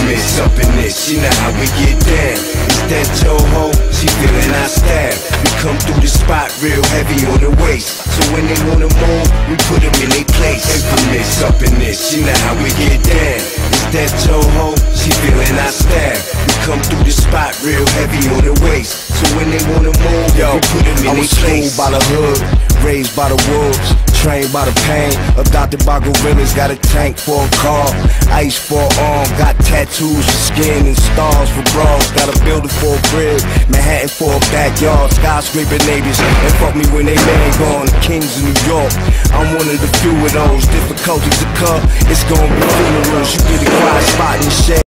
infamous up in this, you know how we get down. It's that Joe-ho, she feeling our style. We come through the spot real heavy on the waist, so when they wanna move, we put them in their place. Infamous up in this, you know how we get down. It's that Joe-ho, she feeling our style. We come through the spot real heavy on the waist, so when they wanna move, we put them in their place. By the hood, raised by the wolves, trained by the pain, adopted by gorillas, got a tank for a car, ice for an arm, got tattoos for skin and stars for bras, got a building for a crib, Manhattan for a backyard, skyscraper neighbors, and fuck me when they man gone, the kings of New York, I'm one of the few of those, difficulties occur, it's gonna be funerals, you get a quiet spot in the shade.